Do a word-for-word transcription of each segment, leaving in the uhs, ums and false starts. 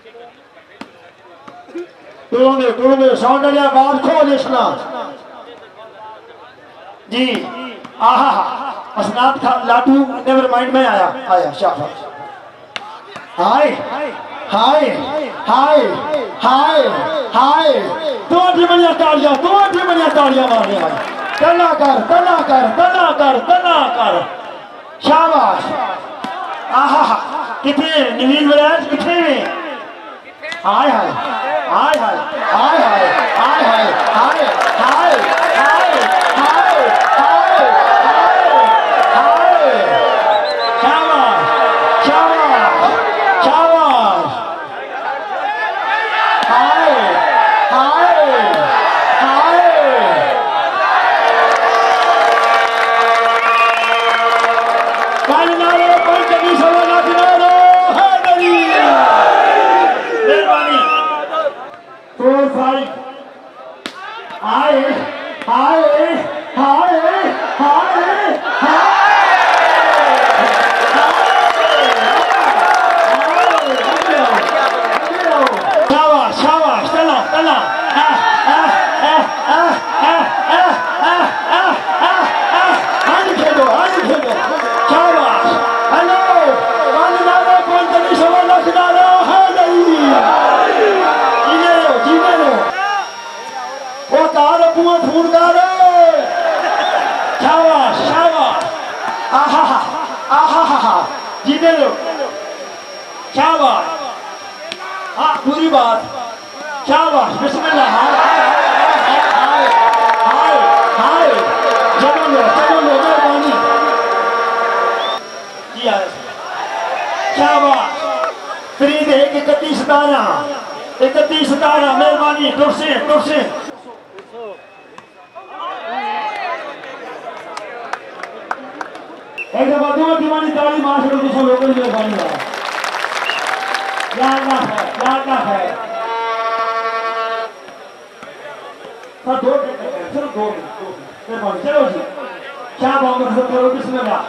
टूरोगे टूरोगे sound लिया बात खोल इसना जी आहा असनाद खा लाटू नेवर माइंड में आया आया शाबाश हाय हाय हाय हाय हाय दो टीमनिया तालियां दो टीमनिया तालियां मारने भाई तना कर तना कर तना कर तना कर शाबाश आहा कितने नवीन वराज कितने हाय हाय हाय हाय हाय हाय हाय हाय हाय हाय हाय हाय हाय हाय शाबाश शाबाश शाबाश हाय हाय हाय कालिनारो पंचमी सवाला किनारो है नदी मेहरबानी फोर फाइव हाय हाय हाय हाय हाय शाबाश शाबाश चलो चलो आगे खेलो आगे खेलो शाबाश हेलो कालिनारो पंचमी सवाला किनारो है नहीं जीने लो जीने लो वो कार पुआ फूल कार शाबाश शाबाश आहा आहा आहा जीने लो शाबाश हाँ पूरी बात शाबाश बिस्मिल्लाह हाय हाय हाय हाय चलो लो चलो लो मेहरबानी जी यार शाबाश फरीद एक इकतीस सतारह इकतीस सतारह मेहरबानी टुरसे टुरसे एक दफा दो दीवानी ताली मार छोड़ो दूसरों लोगों की मेहरबानी है याद ना है याद ना है सर दो चलो दो मेहरबानी चलो जी शाबाश मतलब करो बिस्मिल्लाह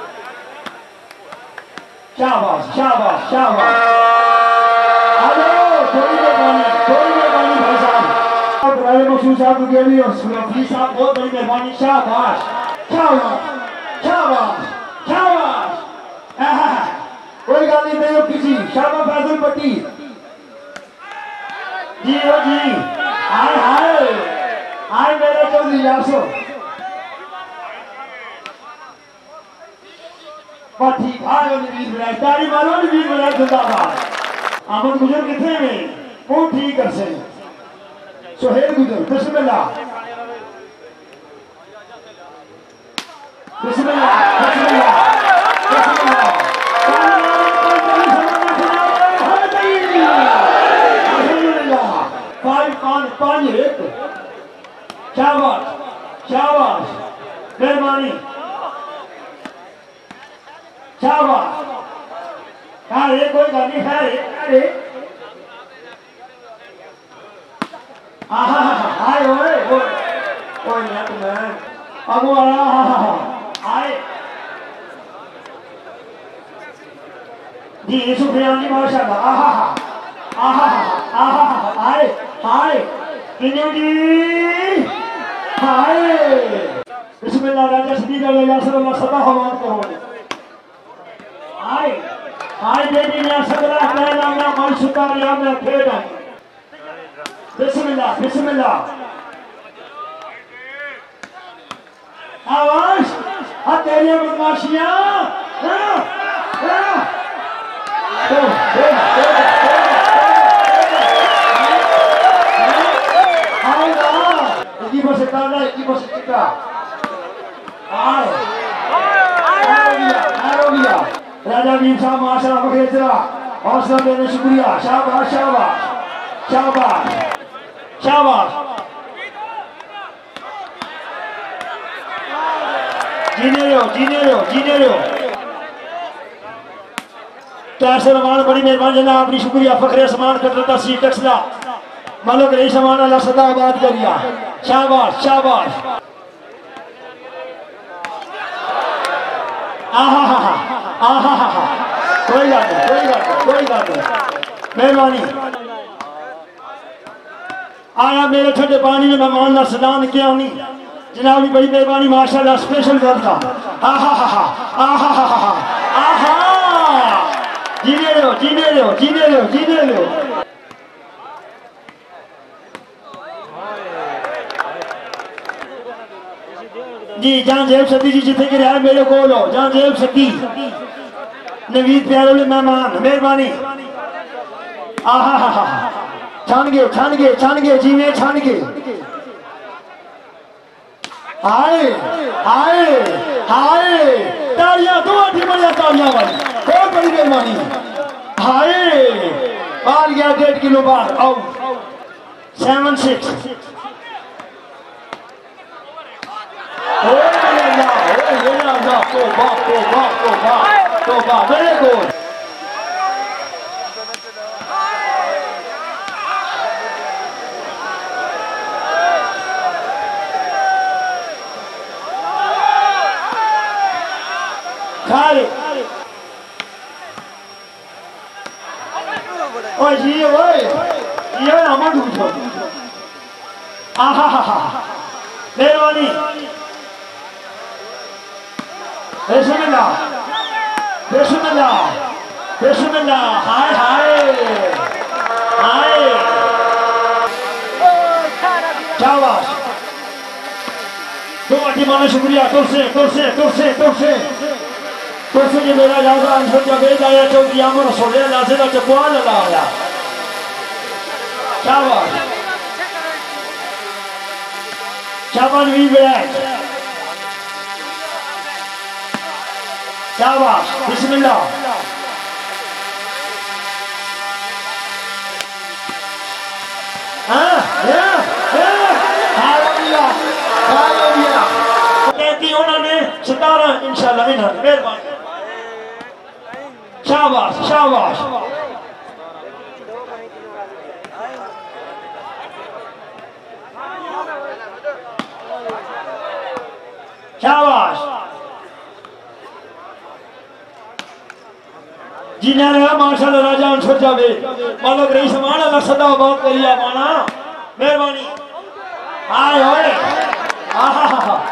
शाबाश शाबाश शाबाश हेलो थोड़ी मेहरबानी थोड़ी मेहरबानी भाई साहब अब राय मसूद साहब के लिए और सुलफी साहब बहुत बड़ी मेहरबानी शाबाश शाबाश शाबाश शाबाश आहा कोई गाली नहीं हो किसी शाबाश फैजल पट्टी जी ओ जी हाय हाय हाय मेरे चौधरी यासो ठीक हाय वीर बनाए तारी मारो वीर बनाए जिंदाबाद अमन गुजर कितने में वो ठीक कर से सोहेल गुजर बिस्मिल्लाह बिस्मिल्लाह बिस्मिल्लाह बिस्मिल्लाह फाइव पाँच पाँच एक शाबाश शाबाश मेहरबानी शाबाश हाँ ये कोई गाली है अरे आहा हाय ओए ओए ओए यार मैं अब आहा आए जी सुफियानी माशाल्लाह आहा आहा आहा आए हाय किन्नू जी हाय बिस्मिल्लाह राजा सदीदा यासर अल्लाह सदा हवान करो हाय हाय बेटी ने सगला कहना मैं मन सुतार या मैं खेड़ बिस्मिल्लाह बिस्मिल्लाह आवाज आ तेरी बदमाशियां हां हां तो दे दे हाय ना इकी बस काला इकी बस चिका हाय हाय गया राजा वीर साहब माशाल्लाह बखेतरा हौसला देने शुक्रिया शाबाश शाबाश शाबाश शाबाश जीने रहो जीने रहो जीने रहो कैसे रमान बड़ी मेहरबानी जनाब अपनी शुक्रिया फखरे समान कटरता सी टक्सला मालो के समान अल्लाह सदा आबाद करिया शाबाश शाबाश आहा हा हा आहा हा हा कोई बात नहीं कोई बात नहीं कोई बात नहीं मेहरबानी आया मेरे ठंडे पानी में मेहमान का सलाम किया नहीं जनाब की बड़ी मेहरबानी माशाल्लाह स्पेशल करता आहा हा हा आहा हा हा आहा जीने लो जीने लो जीने लो जीने लो जी जान जेब सती जी जिथे कि रहा मेरे को लो जान जेब सती नवीद प्यारे वाले मेहमान मेहरबानी आहा हा हा छान गए छान गए छान गए जीवे छान गए हाय हाय हाय तालियां दो आठी बढ़िया तालियां वाली बहुत बड़ी मेहरबानी हाय बाल गया डेढ़ किलो बार आउट सेवन सिक्स तोबा तोबा तोबा तोबा वेरी गुड खाली ओ जी ओए ये अमन उठो आहा हा हा मेहरबानी बिस्मिल्लाह बिस्मिल्लाह बिस्मिल्लाह हाय हाय हाय शाबाश दो आटी माने शुक्रिया तुरसे तुरसे तुरसे तुरसे तुरसे ये मेरा याद आंसर जब भेज आया चौधरी अमर सोले लासे का चकुआ लगा आया शाबाश शाबाश वी बैठ शाबाश बिस्मिल्लाह हाँ या या हालेलुया हालेलुया कहती उन्होंने सतारह इंशाल्लाह इन्हों मेहरबानी शाबाश शाबाश शाबाश जिन्हें रहा माशाल्लाह राजा अंशुर जावे मालक रही समान अल्लाह सदा बहुत करिया माना मेहरबानी आए होए आहा हा हा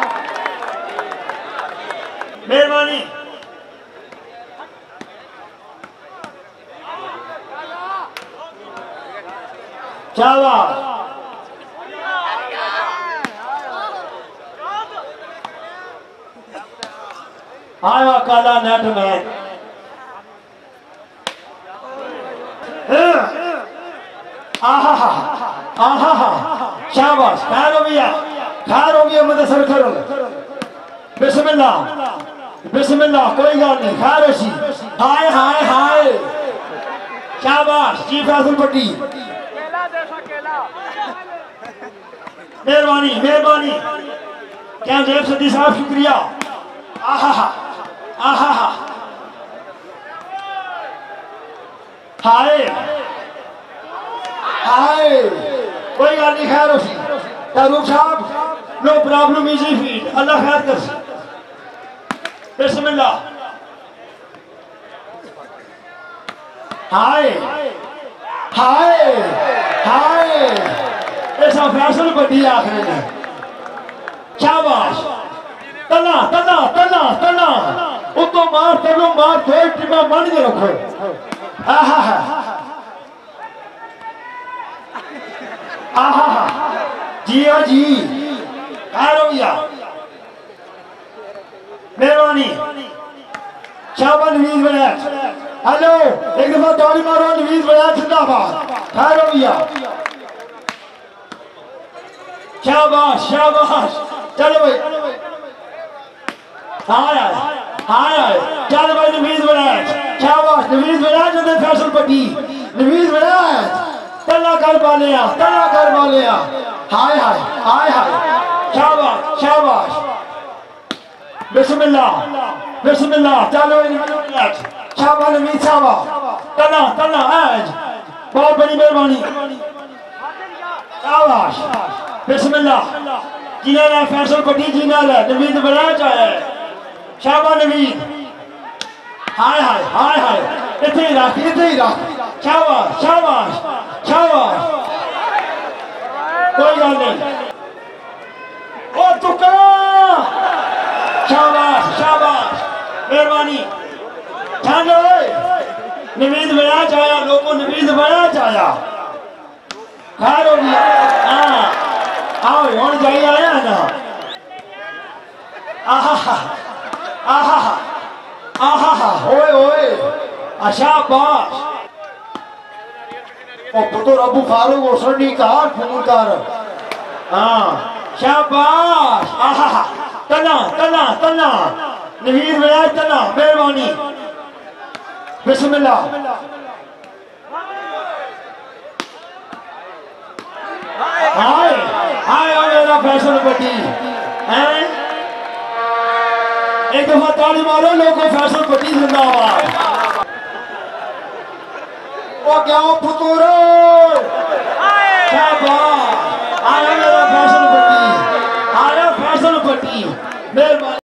मेहरबानी शाबाश आया काला नेट में आहा हा आहा हा शाबाश खैर हो गया खैर हो गया मुदस्सर करो बिस्मिल्लाह बिस्मिल्लाह कोई गल नहीं खैर होसी हाय हाय हाय शाबाश जी फैसल पट्टी मेहरबानी मेहरबानी क्या जेब सदी साहब शुक्रिया आहा हा आहा हा हाय हाय कोई गल नहीं खैर होसी तारूक साहब नो प्रॉब्लम इजी फीड अल्लाह खैर कर बिस्मिल्लाह हाय हाय हाय ऐसा फैसल बड़ी आखिर ने शाबाश तना तना तना तना उतो मार तनो मार दो टीमा बन के रखो आहा हा आहा हा जी ओ जी कारोया मेहरबानी शाबाश नवीज बयात हेलो एक दफा ताली मारो नवीज बयात जिंदाबाद कारोया शाबाश शाबाश चलो भाई हाय हाय हाय हाय चल भाई नवीज बयात शाबाश नवीज बयात ने फैसल पट्टी नवीज बयात तला कर बालिया तला कर बालिया हाय हाय हाय हाय शाबाश शाबाश बिस्मिल्लाह बिस्मिल्लाह चलो शाबाश नवीज शाबाश तला तला आज बहुत बड़ी मेहरबानी शाबाश बिस्मिल्लाह जिन्हें फैसल पट्टी जीना है नवीद बड़ा चाहे शाबाश नवीद हाय हाय हाय हाय इतने ही रख इतने ही रख शाबाश शाबाश शाबाश कोई गल नहीं ओ तुकड़ा शाबाश शाबाश मेहरबानी ठंड नवीद बड़ा चाया लोगों नवीद बड़ा चाया खैर हो गया हाँ आओ हुण जाई आया ना आहा आहा आहा ओए ओए शाबाश ओ पुत्र अबू फारूक ओसरनी कार फोन कर हाँ शाबाश आहा तना तना तना नवीद बड़ा तना मेहरबानी बिस्मिल्लाह हाय हाय मेरा फैसल पट्टी हैं एक दफा ताली मारो लोगों फैसल पट्टी जिंदाबाद ओ क्या पुतूर शाबाश आया मेरा फैसल पट्टी आया फैसल पट्टी मेहरबानी।